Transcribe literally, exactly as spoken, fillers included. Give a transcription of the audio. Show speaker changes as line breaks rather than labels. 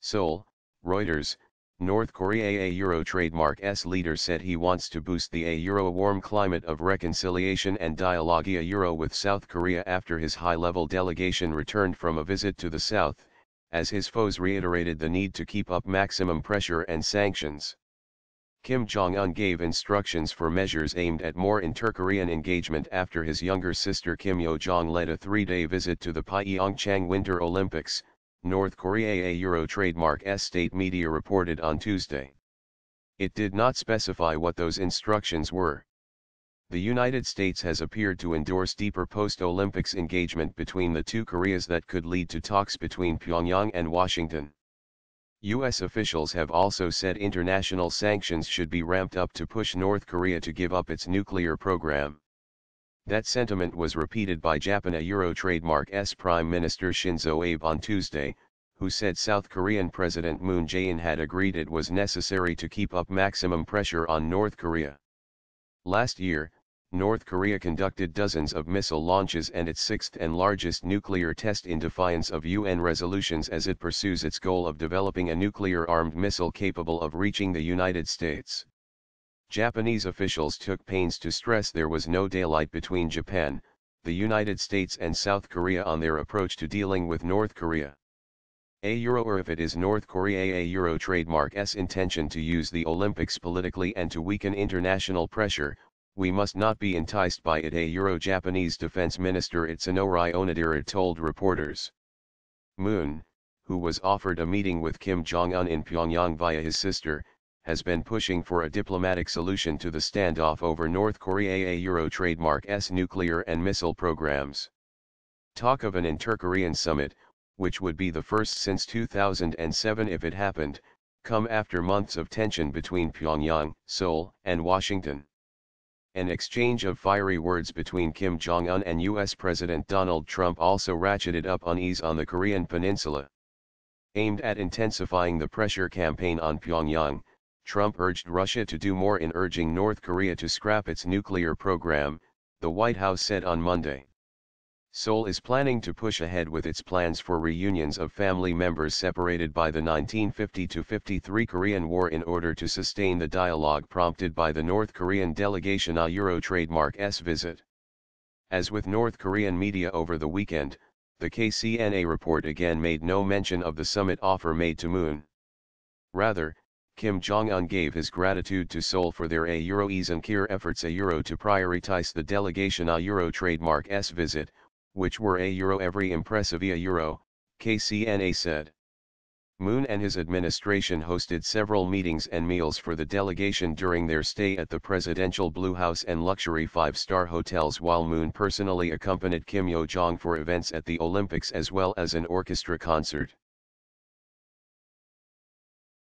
Seoul, Reuters. North Korea a Euro trademark's leader said he wants to boost the a Euro warm climate of reconciliation and dialogue a Euro with South Korea after his high-level delegation returned from a visit to the South, as his foes reiterated the need to keep up maximum pressure and sanctions. Kim Jong-un gave instructions for measures aimed at more inter-Korean engagement after his younger sister Kim Yo-jong led a three-day visit to the Pyeongchang Winter Olympics, North Korea a Euro trademark's state media reported on Tuesday. It did not specify what those instructions were. The United States has appeared to endorse deeper post-Olympics engagement between the two Koreas that could lead to talks between Pyongyang and Washington. U S officials have also said international sanctions should be ramped up to push North Korea to give up its nuclear program. That sentiment was repeated by Japan a Euro trademark's Prime Minister Shinzo Abe on Tuesday, who said South Korean President Moon Jae-in had agreed it was necessary to keep up maximum pressure on North Korea. Last year, North Korea conducted dozens of missile launches and its sixth and largest nuclear test in defiance of U N resolutions as it pursues its goal of developing a nuclear-armed missile capable of reaching the United States. Japanese officials took pains to stress there was no daylight between Japan, the United States and South Korea on their approach to dealing with North Korea. A Euro or if it is North Korea a Euro trademark's intention to use the Olympics politically and to weaken international pressure, we must not be enticed by it a Euro Japanese Defense Minister Itsunori Onodera told reporters. Moon, who was offered a meeting with Kim Jong-un in Pyongyang via his sister, has been pushing for a diplomatic solution to the standoff over North Korea a Euro trademark's nuclear and missile programs. Talk of an inter-Korean summit, which would be the first since two thousand seven if it happened, come after months of tension between Pyongyang, Seoul, and Washington. An exchange of fiery words between Kim Jong-un and U S President Donald Trump also ratcheted up unease on the Korean peninsula. Aimed at intensifying the pressure campaign on Pyongyang, Trump urged Russia to do more in urging North Korea to scrap its nuclear program, the White House said on Monday. Seoul is planning to push ahead with its plans for reunions of family members separated by the nineteen fifty to fifty-three Korean War in order to sustain the dialogue prompted by the North Korean delegation a Euro trademark's visit. As with North Korean media over the weekend, the K C N A report again made no mention of the summit offer made to Moon. Rather, Kim Jong-un gave his gratitude to Seoul for their a Euro ease and care efforts a Euro to prioritize the delegation a Euro trademark's visit, which were a Euro every impressive a Euro, K C N A said. Moon and his administration hosted several meetings and meals for the delegation during their stay at the presidential Blue House and luxury five-star hotels while Moon personally accompanied Kim Yo-jong for events at the Olympics as well as an orchestra concert.